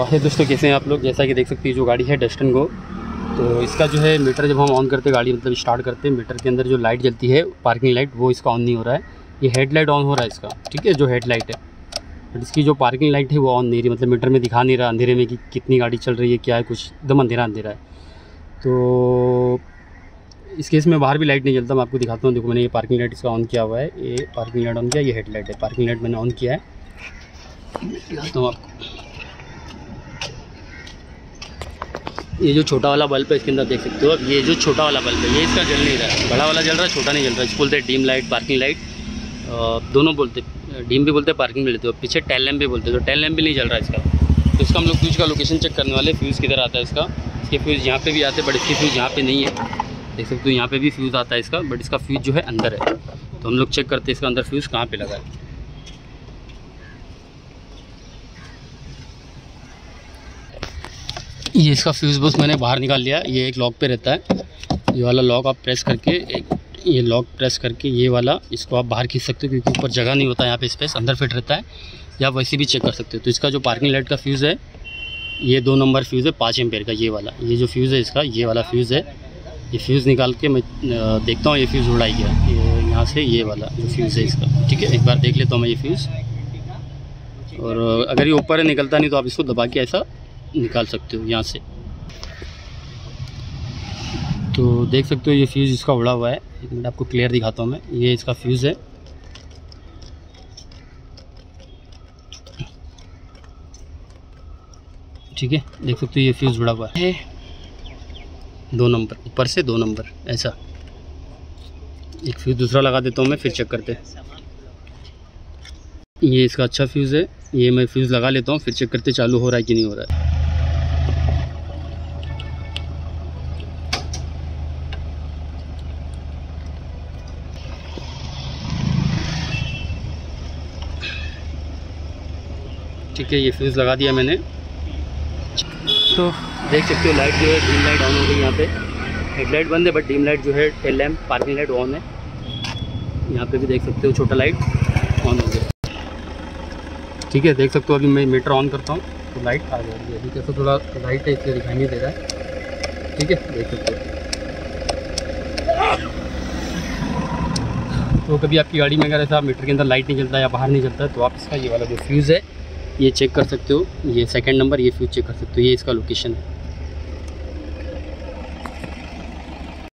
है दोस्तों, कैसे हैं आप लोग। जैसा कि देख सकते हैं जो गाड़ी है डस्टन गो, तो इसका जो है मीटर जब हम ऑन करते हैं गाड़ी मतलब स्टार्ट करते हैं, मीटर के अंदर जो लाइट जलती है पार्किंग लाइट वो इसका ऑन नहीं हो रहा है। ये हेडलाइट ऑन हो रहा है इसका, ठीक है, जो हेडलाइट है, बट इसकी जो पार्किंग लाइट है वो ऑन नहीं रही, मतलब मीटर में दिखा नहीं रहा अंधेरे में कि कितनी गाड़ी चल रही है, क्या है, कुछ एकदम अंधेरा है। तो इस केस में बाहर भी लाइट नहीं जलता। मैं आपको दिखाता हूँ। देखो मैंने ये पार्किंग लाइट इसका ऑन किया हुआ है, ये पार्किंग लाइट ऑन किया, ये हेडलाइट है, पार्किंग लाइट मैंने ऑन किया है। दिखाता हूँ आपको, ये जो छोटा वाला बल्ब है इसके अंदर देख सकते हो। अब ये जो छोटा वाला बल्ब है ये इसका जल नहीं रहा है, बड़ा वाला जल रहा है, छोटा नहीं जल रहा है। इसको बोलते हैं डीम लाइट, पार्किंग लाइट, दोनों बोलते, डीम भी बोलते हैं, पार्किंग भी लेते हो। पीछे टेल लैम्प भी बोलते हैं, तो टेल लैम्प भी नहीं जल रहा है इसका। तो इसका हम लोग फ्यूज़ का लोकेशन चेक करने वाले, फ्यूज़ किधर आता है इसका। इसके फ्यूज़ यहाँ पे भी आते हैं, बट इसकी फ्यूज़ यहाँ पे नहीं है, देख सकते हो। यहाँ पे भी फ्यूज़ आता है इसका, बट इसका फ्यूज़ जो है अंदर है। तो हम लोग चेक करते हैं इसका अंदर फ्यूज़ कहाँ पे लगा है। ये इसका फ्यूज़ बॉक्स मैंने बाहर निकाल लिया। ये एक लॉक पे रहता है, ये वाला लॉक आप प्रेस करके, ये लॉक प्रेस करके ये वाला इसको आप बाहर खींच सकते हो, क्योंकि ऊपर जगह नहीं होता, यहाँ पे स्पेस अंदर फिट रहता है। या वैसे भी चेक कर सकते हो। तो इसका जो पार्किंग लाइट का फ्यूज़ है ये 2 नंबर फ्यूज़ है 5 एम्पेयर का, ये वाला, ये जो फ्यूज़ है इसका, ये वाला फ्यूज़ है। ये फ्यूज़ निकाल के मैं देखता हूँ, ये फ्यूज़ उड़ाई गया यहाँ से, ये वाला जो फ्यूज़ है इसका, ठीक है। एक बार देख लेता हूँ मैं ये फ्यूज़, और अगर ये ऊपर निकलता नहीं तो आप इसको दबा के ऐसा निकाल सकते हो यहाँ से। तो देख सकते हो ये फ्यूज़ इसका उड़ा हुआ है। एक मिनट आपको क्लियर दिखाता हूँ मैं, ये इसका फ्यूज़ है। ठीक है, देख सकते हो ये फ्यूज़ उड़ा हुआ है 2 नंबर, ऊपर से 2 नंबर ऐसा। एक फ्यूज़ दूसरा लगा देता हूँ मैं, फिर चेक करते हैं। ये इसका अच्छा फ्यूज़ है, ये मैं फ्यूज़ लगा लेता हूँ, फिर चेक करते चालू हो रहा है कि नहीं हो रहा है। ठीक है, ये फ्यूज़ लगा दिया मैंने। तो देख सकते हो लाइट जो है डीम लाइट ऑन हो गई। यहाँ पे हेडलाइट बंद है, बट डीम लाइट जो है, tail lamp, parking light on है। यहाँ पे भी देख सकते हो छोटा लाइट ऑन हो गया। ठीक है, देख सकते हो। अभी मैं मीटर ऑन करता हूँ तो लाइट आ जाएगी। अभी कैसे थोड़ा लाइट है इसलिए दिखाई नहीं दे रहा है, ठीक है, देख सकते हो। तो कभी आपकी गाड़ी में अगर ऐसा मीटर के अंदर लाइट नहीं जलता या बाहर नहीं जलता, तो आप इसका ये वाला जो फ्यूज़ है ये चेक कर सकते हो। ये 2nd नंबर, ये फ्यूज़ चेक कर सकते हो, ये इसका लोकेशन है।